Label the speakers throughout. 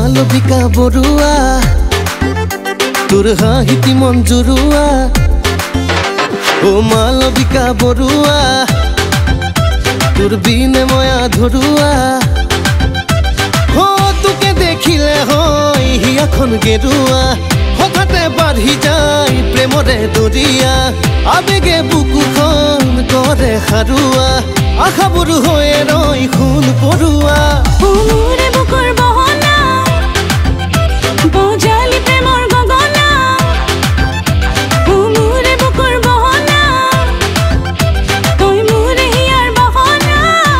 Speaker 1: মালবিকা বৰুৱা তোৰ হাঁহিতি মন জুৰুৱা ও মালবিকা বৰুৱা তোৰ বিনে মই আধৰুৱা ও তোকে দেখিলে হয় হিয়াখন গেৰুৱা হঠাতে বাঢ়ি যায় প্ৰেমৰে দৰিয়া আবেগে বুকুখন কৰে সাৰুৱা আশাবোৰ হৈ ৰৈ খুন পৰুৱা
Speaker 2: মোৰে বুকুৰ বহনা বজালি প্ৰেমৰ গগনা মোৰে বুকুৰ বহনা তই মোৰে হিয়াৰ বহনা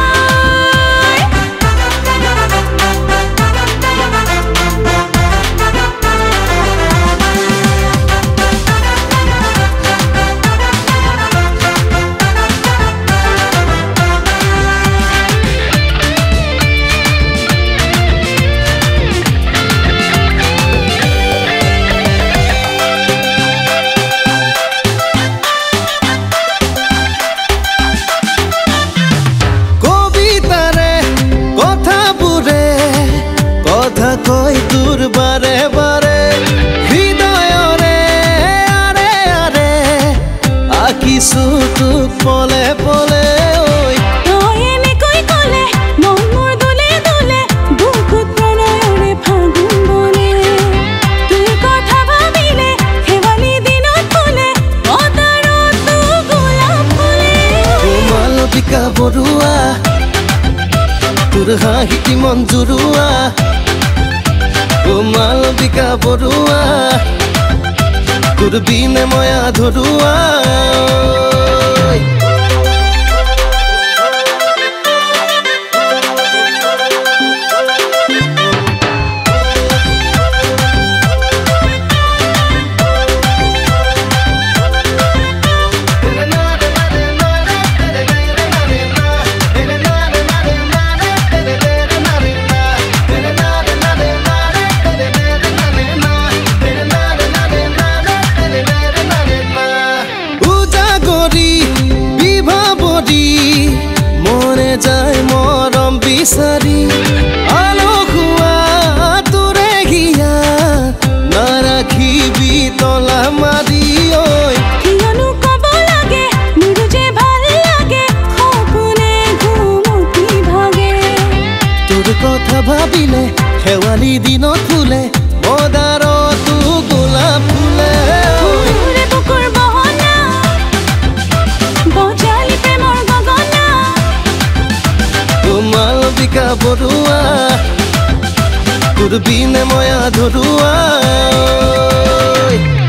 Speaker 2: কই তোর বারে বারে হৃদয়রে আরে আরে আকিছো তোক পলে পলে ওই তই এনেকৈ কলে মন মোৰ দলে দলে বুকুত প্ৰণয়ৰে ফাগুন বলে তোৰ কথা ভাবিলে হেৱালি দিনত ফুলে বতাৰত গোলাপ ফুলে
Speaker 1: ও মালবিকা বৰুৱা তোৰ হাঁহিতি মন জুৰুৱা ও মালবিকা বৰুৱা তোৰ বিনে মই আধৰুৱা মনে যায় মৰম বিচাৰি আলসুৱা তোৰে হিয়া নাৰাখিবি তলা মাৰি ঐ
Speaker 2: কিয়নো কব লাগে মোৰ যে ভাল লাগে সপোনে ঘুমতি ভাগে
Speaker 1: তোৰ কথা ভাবিলে শেৱালি দিনত ফুলে মদাৰত গোলাপ ফুলে
Speaker 2: মোৰে বুকুৰ বহনা বজালি প্ৰেমৰ গগনা
Speaker 1: ও মালবিকা বৰুৱা তোৰ বিনে মই আধৰুৱা